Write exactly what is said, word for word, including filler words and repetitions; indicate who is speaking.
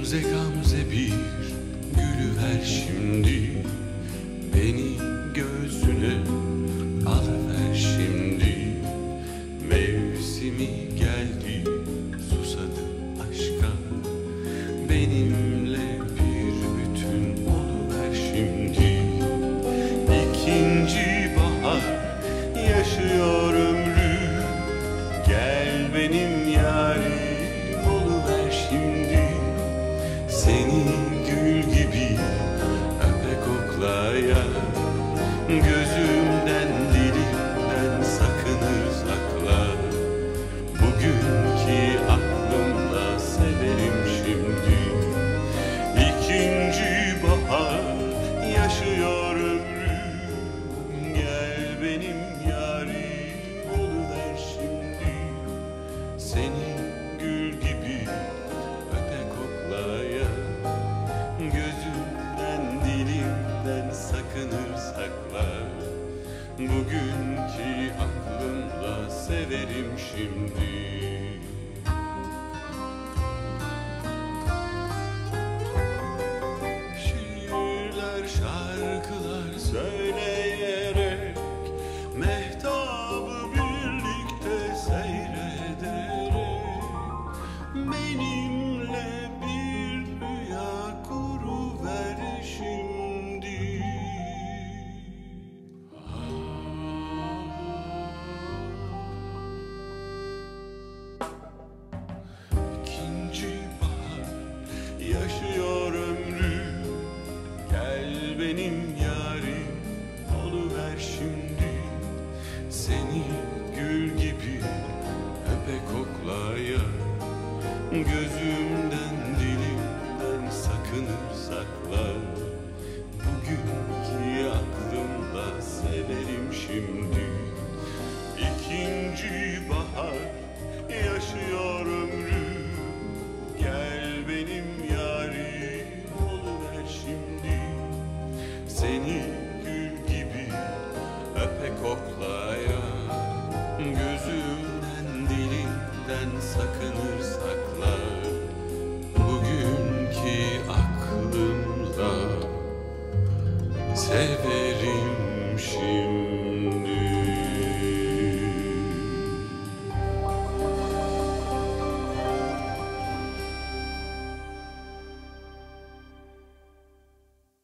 Speaker 1: Gamze gamze bir gülüver şimdi, beni göğsüne alıver şimdi. Mevsimi geldi, susadı aşka, benimle bir bütün oluver şimdi. İkinci bahar yaşıyor ömrü, gel benim yarim oluver şimdi. Seni gül gibi öpe koklaya, gözümden dilimden sakınır sakla. Bugünkü aklımla severim şimdi. İkinci bahar yaşıyor ömrüm, gel benim yarim oluver şimdi. Seni gül gibi öpe koklaya, gözümden dilimden sakınır sakla. Bugünkü aklımla severim şimdi. Şiirler, şarkılar söyleyerek, mehtabı birlikte seyrederek, benimle bir rüya kuruver şimdi. İkinci bahar yaşıyor ömrüm, gel benim yarim oluver şimdi. Seni gül gibi öpe koklaya, gözümden dilimden sakınır sakla. Bugünkü aklımla severim şimdi. İkinci bahar yaşıyor